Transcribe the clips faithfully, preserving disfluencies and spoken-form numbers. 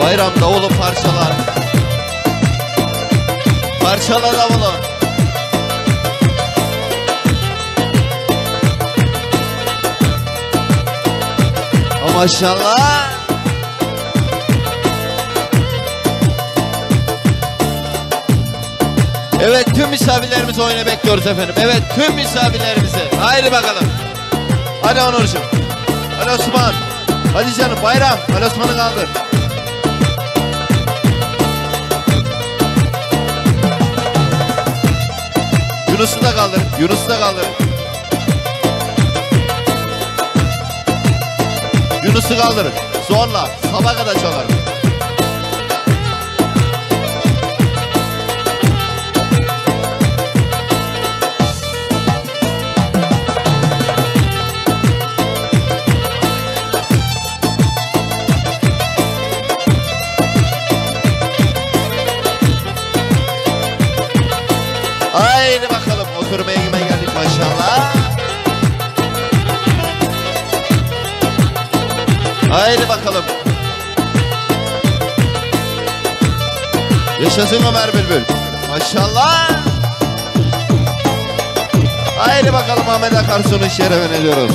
Bayram davulu parçalar. Parçala davulu. O maşallah. Evet, tüm misafirlerimizi oyuna bekliyoruz efendim. Evet, tüm misafirlerimizi. Haydi bakalım. Hadi Onurcuğum. Hadi Osman. Hadi canım Bayram. Hadi Osman'ı kaldır. Yunus'u da kaldır. Yunus'u da kaldır. Yunus'u kaldırın. Zorla. Sabaha kadar çalar. Haydi bakalım, oturmaya gibi geldik maşallah. Haydi bakalım. Yaşasın Ömer Bülbül. Maşallah. Haydi bakalım, Ahmet Akarsu'nun şerefine diyoruz.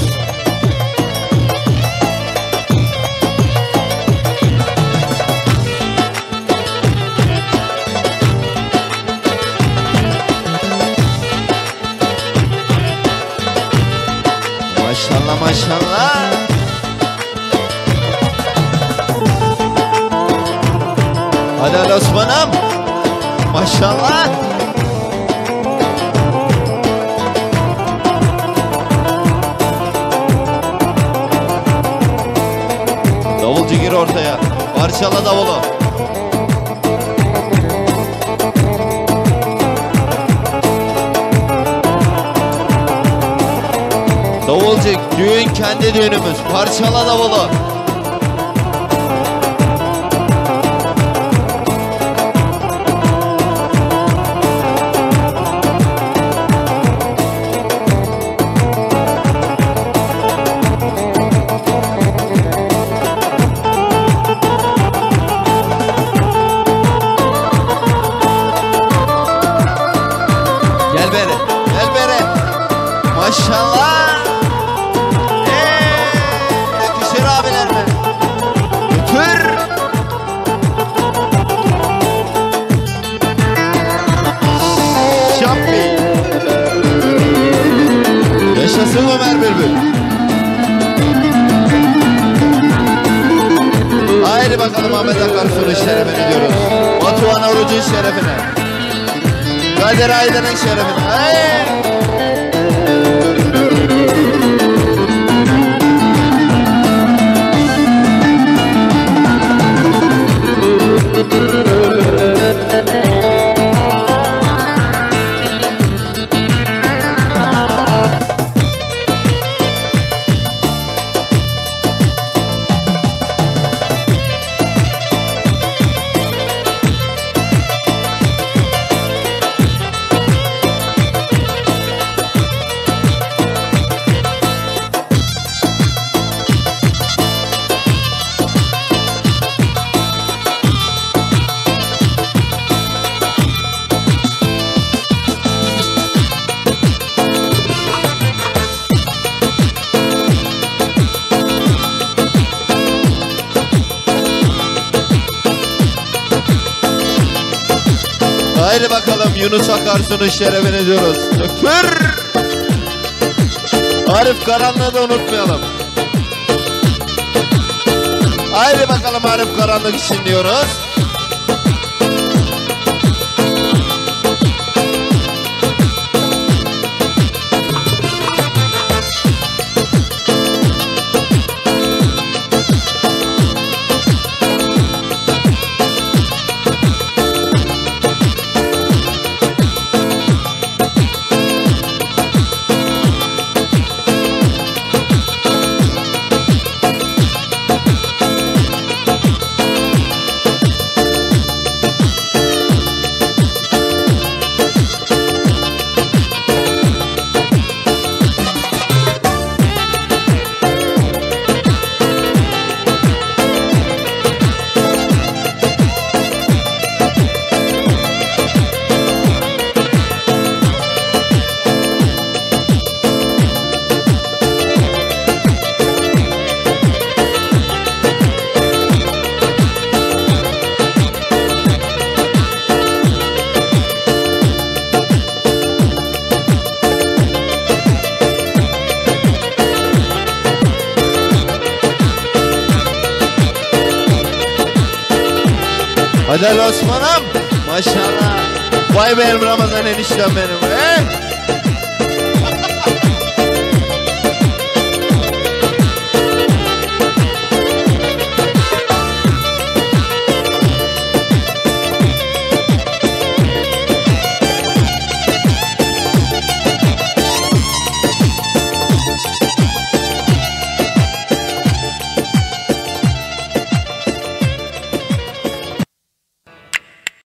Maşallah maşallah. Hadi Ali Osman'ım. Maşallah. Davulcu gir ortaya. Parçala davulu. Davulcu, düğün kendi düğünümüz. Parçala davulu. Gel beri, gel beri. Maşallah. Yaşasın Ömer Bülbül. Haydi bakalım, Ahmet Akarsu'nun şerefine diyoruz. Batuhan Oruç'un şerefine. Kadir Aydın'ın şerefine. Haydi. Haydi bakalım, Yunus Akarsu'nun şerefine diyoruz. Öpür. Arif Karanlık'ı da unutmayalım. Haydi bakalım, Arif Karanlık için diyoruz. Hadi Ali Osman'ım. Maşallah. Vay benim Ramazan eniştem benim. He?